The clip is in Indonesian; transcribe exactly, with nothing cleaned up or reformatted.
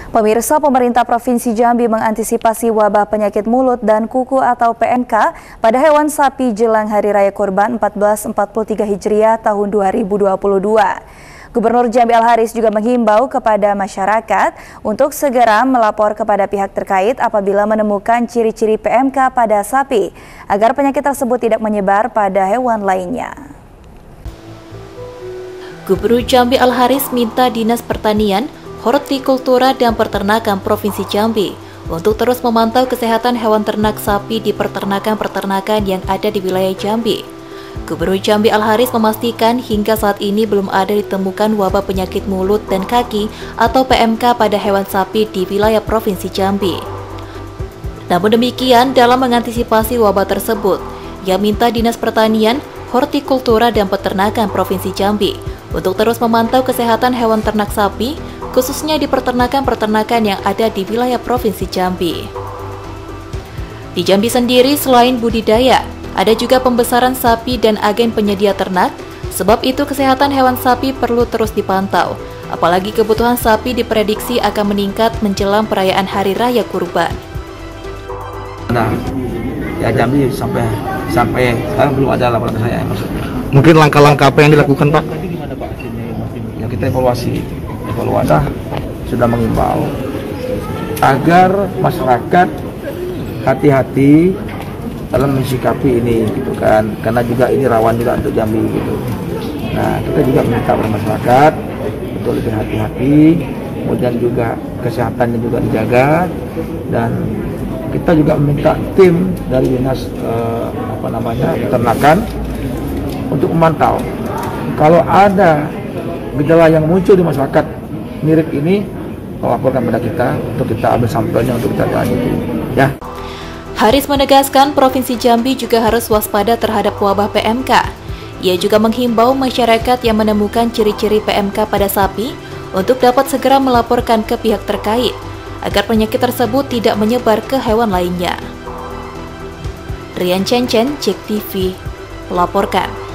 Pemirsa, pemerintah Provinsi Jambi mengantisipasi wabah penyakit mulut dan kuku atau P M K pada hewan sapi jelang Hari Raya Kurban seribu empat ratus empat puluh tiga Hijriah tahun dua ribu dua puluh dua. Gubernur Jambi Al-Haris juga menghimbau kepada masyarakat untuk segera melapor kepada pihak terkait apabila menemukan ciri-ciri P M K pada sapi, agar penyakit tersebut tidak menyebar pada hewan lainnya. Gubernur Jambi Al-Haris minta Dinas Pertanian, Hortikultura dan Peternakan Provinsi Jambi untuk terus memantau kesehatan hewan ternak sapi di peternakan-peternakan yang ada di wilayah Jambi. Gubernur Jambi Al-Haris memastikan hingga saat ini belum ada ditemukan wabah penyakit mulut dan kaki atau P M K pada hewan sapi di wilayah Provinsi Jambi. Namun demikian, dalam mengantisipasi wabah tersebut, ia minta Dinas Pertanian, Hortikultura dan Peternakan Provinsi Jambi untuk terus memantau kesehatan hewan ternak sapi, khususnya di peternakan-peternakan yang ada di wilayah Provinsi Jambi. Di Jambi sendiri, selain budidaya, ada juga pembesaran sapi dan agen penyedia ternak, sebab itu kesehatan hewan sapi perlu terus dipantau, apalagi kebutuhan sapi diprediksi akan meningkat menjelang perayaan Hari Raya Kurban. Nah, ya Jambi sampai sampai sekarang belum ada laporan saya maksudnya. Mungkin langkah-langkah apa yang dilakukan, Pak? Ya kita evaluasi, evaluasi sudah mengimbau agar masyarakat hati-hati dalam mensikapi ini, gitu kan, karena juga ini rawan juga untuk Jambi, gitu. Nah, kita juga meminta kepada masyarakat untuk lebih hati-hati, kemudian juga kesehatannya juga dijaga, dan kita juga meminta tim dari dinas eh, apa namanya peternakan untuk memantau kalau ada gejala yang muncul di masyarakat mirip ini, melaporkan pada kita untuk kita ambil sampelnya untuk kita lanjuti, ya. Haris menegaskan Provinsi Jambi juga harus waspada terhadap wabah P M K. Ia juga menghimbau masyarakat yang menemukan ciri-ciri P M K pada sapi untuk dapat segera melaporkan ke pihak terkait, agar penyakit tersebut tidak menyebar ke hewan lainnya. Rian Cencen, Cek T V, melaporkan.